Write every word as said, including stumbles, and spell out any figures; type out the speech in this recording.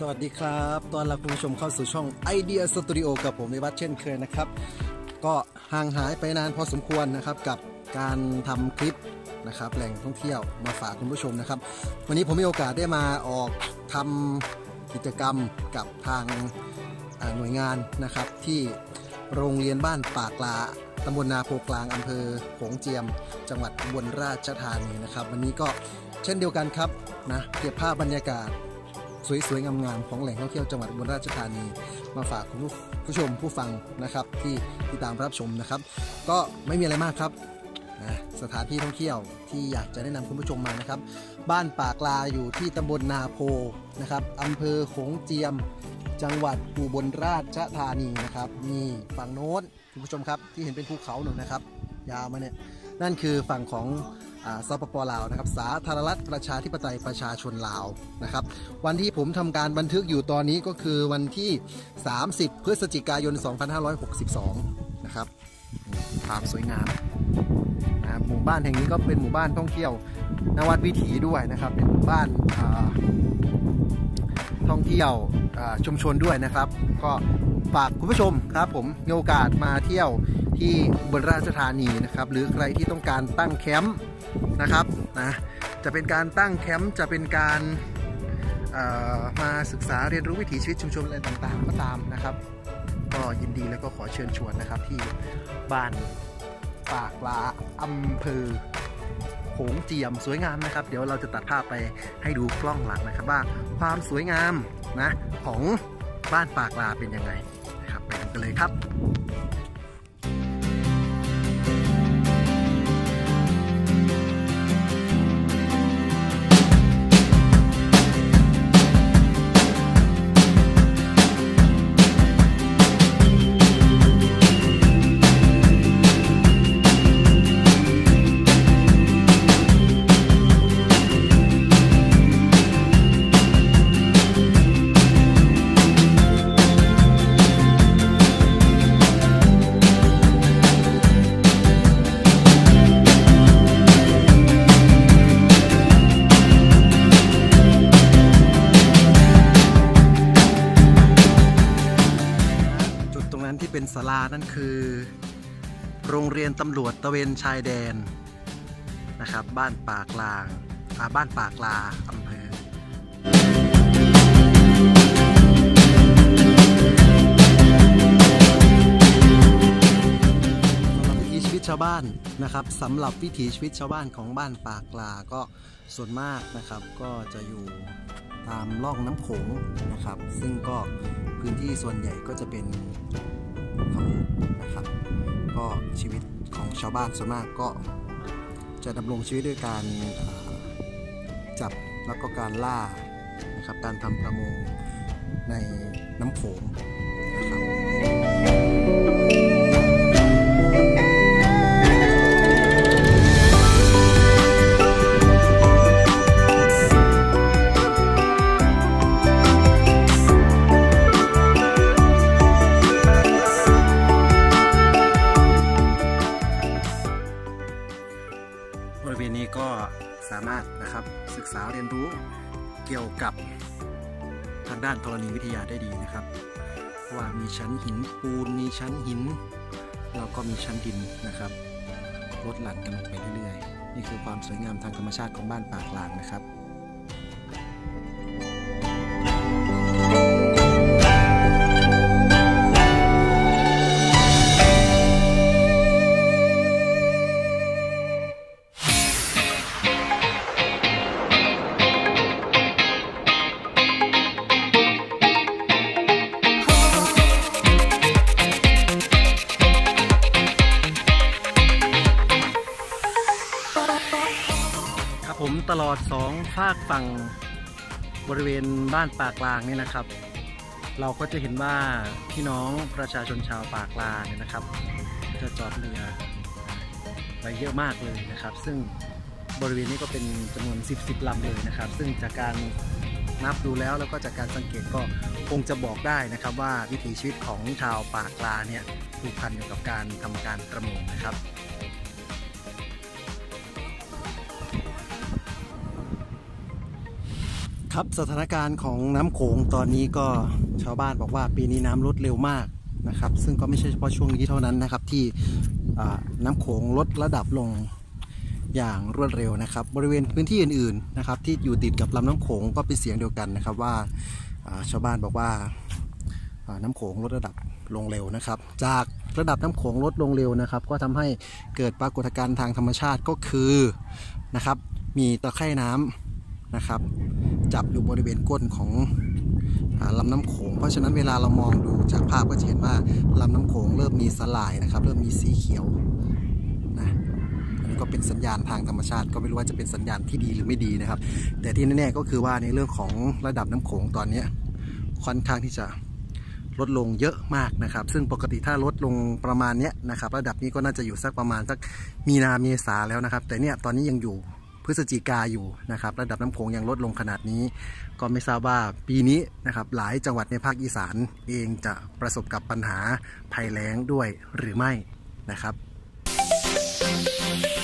สวัสดีครับตอนรับคุณผู้ชมเข้าสู่ช่องไอเดียสตูดิโอกับผมวิวัฒน์เช่นเคยนะครับก็ห่างหายไปนานพอสมควรนะครับกับการทำคลิปนะครับแหล่งท่องเที่ยวมาฝากคุณผู้ชมนะครับวันนี้ผมมีโอกาสได้มาออกทำกิจกรรมกับทางหน่วยงานนะครับที่โรงเรียนบ้านปากลาตำบลนาโพกลางอำเภอโขงเจียมจังหวัดอุบลราชธานีนะครับวันนี้ก็เช่นเดียวกันครับนะเก็บภาพบรรยากาศสวยๆงามๆของแหล่งท่องเที่ยวจังหวัดอุบลราชธานีมาฝากคุณผู้ชมผู้ฟังนะครับที่ติดตามรับชมนะครับก็ไม่มีอะไรมากครับนะสถานที่ท่องเที่ยวที่อยากจะแนะนำคุณผู้ชมมานะครับบ้านปากลาอยู่ที่ตำบลนาโพนะครับอำเภอโขงเจียมจังหวัดอุบลราชธานีนะครับมีฝั่งโน้นคุณผู้ชมครับที่เห็นเป็นภูเขาหนึ่งนะครับยาวมาเนี่ยนั่นคือฝั่งของสปป.ลาวนะครับสาธารณรัฐประชาธิปไตยประชาชนลาวนะครับวันที่ผมทำการบันทึกอยู่ตอนนี้ก็คือวันที่สามสิบพฤศจิกายนสองพันห้าร้อยหกสิบสองนะครับความสวยงามนะหมู่บ้านแห่งนี้ก็เป็นหมู่บ้านท่องเที่ยวนวัดวิถีด้วยนะครับเป็นหมู่บ้านท่องเที่ยวชุมชนด้วยนะครับก็ฝากคุณผู้ชมครับผมมีโอกาสมาเที่ยวที่อุบลราชธานีนะครับหรือใครที่ต้องการตั้งแคมป์นะครับนะจะเป็นการตั้งแคมป์จะเป็นการมาศึกษาเรียนรู้วิถีชีวิตชุมชนอะไรต่างๆก็ตามนะครับก็ยินดีแล้วก็ขอเชิญชวนนะครับที่บ้านปากลาอำเภอโขงเจียมสวยงามนะครับเดี๋ยวเราจะตัดภาพไปให้ดูกล้องหลังนะครับว่าความสวยงามนะของบ้านปากลาเป็นยังไงนะครับไปดูกันเลยครับที่เป็นศาลานั่นคือโรงเรียนตำรวจตระเวนชายแดนนะครับบ้านปากลางอ่าบ้านปากลาอำเภอสำหรับวิถีชีวิตชาวบ้านนะครับสำหรับวิถีชีวิตชาวบ้านของบ้านปากลาก็ส่วนมากนะครับก็จะอยู่ตามล่องน้ำโขงนะครับซึ่งก็พื้นที่ส่วนใหญ่ก็จะเป็นเขานะครับก็ชีวิตของชาวบ้านส่วนมากก็จะดำรงชีวิตด้วยการจับแล้วก็การล่านะครับการทำประมงในน้ำโขงนะครับบริเวณนี้ก็สามารถนะครับศึกษาเรียนรู้เกี่ยวกับทางด้านธรณีวิทยาได้ดีนะครับว่ามีชั้นหินปูนมีชั้นหินแล้วก็มีชั้นดินนะครับลดหลั่นกันลงไปเรื่อยๆนี่คือความสวยงามทางธรรมชาติของบ้านปากลางนะครับผมตลอดสองภาคฝั่งบริเวณบ้านปากลางนี่นะครับเราก็จะเห็นว่าพี่น้องประชาชนชาวปากลางเนี่ยนะครับจะจอดเรือไปเยอะมากเลยนะครับซึ่งบริเวณนี้ก็เป็นจำนวนสิบสิบลำเลยนะครับซึ่งจากการนับดูแล้วแล้วก็จากการสังเกตก็คงจะบอกได้นะครับว่าวิถีชีวิตของชาวปากลาเนี่ยผูกพันอยู่กับการทำการประมงนะครับ คครับสถานการณ์ของน้ำโขงตอนนี้ก็ชาวบ้านบอกว่าปีนี้น้ำลดเร็วมากนะครับซึ่งก็ไม่ใช่เฉพาะช่วงนี้เท่านั้นนะครับที่น้ำโขงลดระดับลงอย่างรวดเร็วนะครับบริเวณพื้นที่อื่นๆนะครับที่อยู่ติดกับลำน้ำโขงก็เป็นเสียงเดียวกันนะครับว่าชาวบ้านบอกว่าน้ำโขงลดระดับลงเร็วนะครับจากระดับน้ำโขงลดลงเร็วนะครับก็ทำให้เกิดปรากฏการณ์ทางธรรมชาติก็คือนะครับมีตะไคร่น้ำนะครับจับอยู่บริเวณก้นของลำน้ำโขงเพราะฉะนั้นเวลาเรามองดูจากภาพก็จะเห็นว่าลำน้ำโขงเริ่มมีสลายนะครับเริ่มมีสีเขียวนะอันนี้ก็เป็นสัญญาณทางธรรมชาติก็ไม่รู้ว่าจะเป็นสัญญาณที่ดีหรือไม่ดีนะครับแต่ที่แน่ๆก็คือว่าในเรื่องของระดับน้ำโขงตอนนี้ค่อนข้างที่จะลดลงเยอะมากนะครับซึ่งปกติถ้าลดลงประมาณนี้นะครับระดับนี้ก็น่าจะอยู่สักประมาณสักมีนาเมษาแล้วนะครับแต่เนี่ยตอนนี้ยังอยู่พฤศจิกาอยู่นะครับระดับน้ำโขงยังลดลงขนาดนี้ก็ไม่ทราบว่าปีนี้นะครับหลายจังหวัดในภาคอีสานเองจะประสบกับปัญหาภัยแล้งด้วยหรือไม่นะครับ